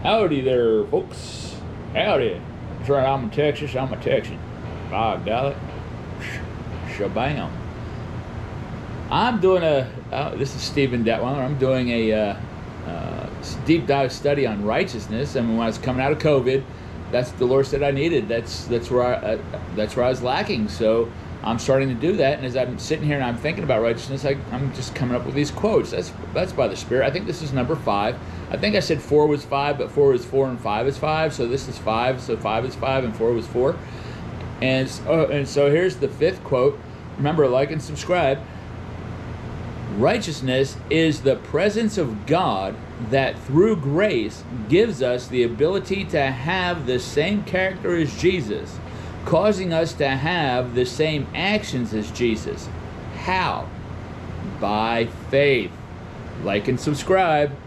Howdy there, folks. Howdy. That's right, I'm in Texas. I'm a Texan. By golly. Shabam. I'm doing this is Stephen Detweiler. I'm doing a deep dive study on righteousness. I mean, when I was coming out of COVID, that's the Lord said I needed. That's where I was lacking. So I'm starting to do that. And as I'm sitting here and I'm thinking about righteousness, I'm just coming up with these quotes. That's by the Spirit. I think this is number 5. I think I said 4 was 5, but 4 is 4 and 5 is 5. So this is 5. So 5 is 5 and 4 was 4. And so here's the 5th quote. Remember, like and subscribe. Righteousness is the presence of God that through grace gives us the ability to have the same character as Jesus, causing us to have the same actions as Jesus. How? By faith. Like and subscribe.